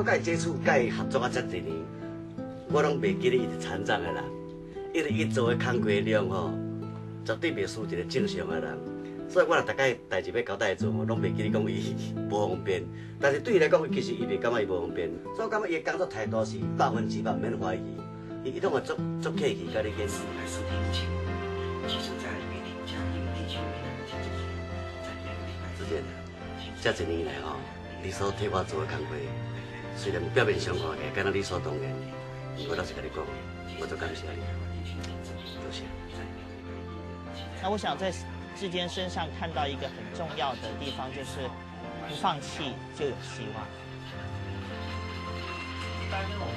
我甲伊接触、甲伊合作啊遮侪年，我拢袂记得伊是残障的人，因为伊做的工课量吼，绝对袂输一个正常的人。所以我若大概代志要交代做，我拢袂记得讲伊无方便。但是对伊来讲，其实伊袂感觉伊无方便。所以我感觉伊的工作态度是100%免怀疑，伊拢会足客气，甲你解释。之前遮一年来吼，你所替我做的工作，虽然表面上看起来敢若理所当然，不过老实甲你讲，我足感谢你，多谢。 那我想在志坚身上看到一个很重要的地方，就是不放弃就有希望。